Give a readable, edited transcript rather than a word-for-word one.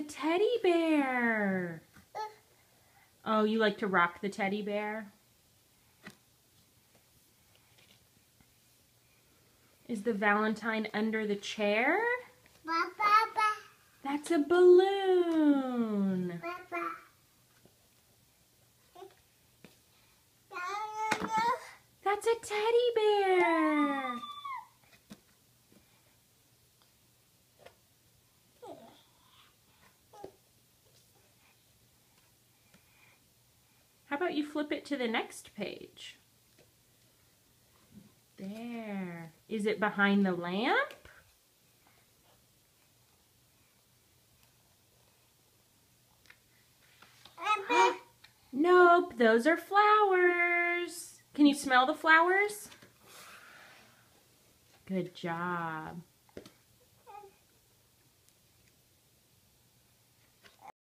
teddy bear. Oh, you like to rock the teddy bear? Is the Valentine under the chair? That's a balloon. That's a teddy bear. How about you flip it to the next page? There. Is it behind the lamp? Nope, those are flowers. Can you smell the flowers? Good job.